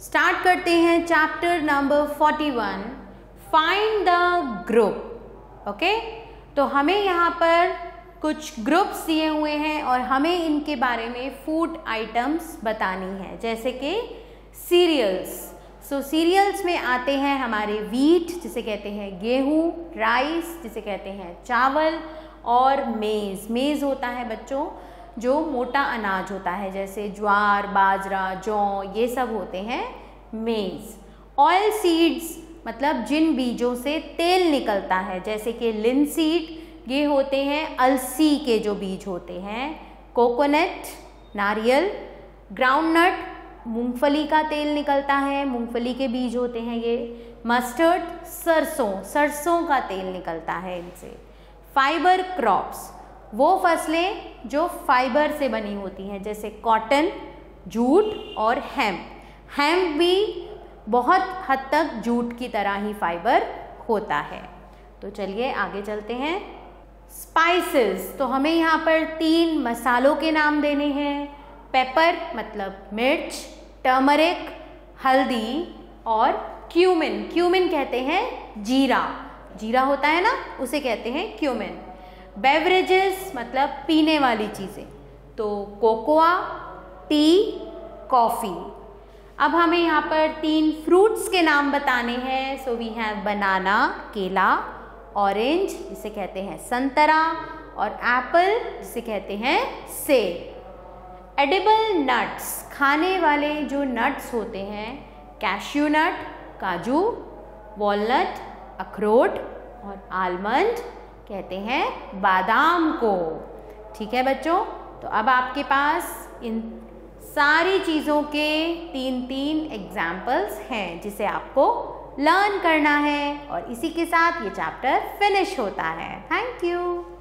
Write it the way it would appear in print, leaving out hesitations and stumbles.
Start करते हैं chapter number 41, find the group. Okay, तो हमें यहाँ पर कुछ ग्रुप्स दिए हुए हैं और हमें इनके बारे में फूड आइटम्स बतानी है, जैसे कि सीरियल्स। सो सीरियल्स में आते हैं हमारे व्हीट जिसे कहते हैं गेहूँ, राइस जिसे कहते हैं चावल, और मेज़। मेज़ होता है बच्चों जो मोटा अनाज होता है, जैसे ज्वार, बाजरा, जौ, ये सब होते हैं मेज़। ऑयल सीड्स मतलब जिन बीजों से तेल निकलता है, जैसे कि लिनसीड, ये होते हैं अलसी के जो बीज होते हैं। कोकोनट नारियल, ग्राउंडनट मूंगफली का तेल निकलता है, मूंगफली के बीज होते हैं ये। मस्टर्ड सरसों का तेल निकलता है इनसे। फाइबर क्रॉप्स वो फसलें जो फाइबर से बनी होती हैं, जैसे कॉटन, जूट और हेम्प भी बहुत हद तक जूट की तरह ही फाइबर होता है। तो चलिए आगे चलते हैं। स्पाइसेस, तो हमें यहाँ पर 3 मसालों के नाम देने हैं। पेपर मतलब मिर्च, टर्मरिक हल्दी, और क्यूमिन कहते हैं जीरा होता है ना, उसे कहते हैं क्यूमिन। बेवरेजेस मतलब पीने वाली चीज़ें, तो कोकोआ, टी, कॉफ़ी। अब हमें यहाँ पर 3 फ्रूट्स के नाम बताने हैं। सो वी हैव बनाना केला, ऑरेंज जिसे कहते हैं संतरा, और एप्पल जिसे कहते हैं सेब। एडिबल नट्स खाने वाले जो नट्स होते हैं, कैश्यू नट काजू, वॉलनट अखरोट, और आलमंड कहते हैं बादाम को। ठीक है बच्चों, तो अब आपके पास इन सारी चीज़ों के 3 एग्जाम्पल्स हैं जिसे आपको लर्न करना है, और इसी के साथ ये चैप्टर फिनिश होता है। Thank you.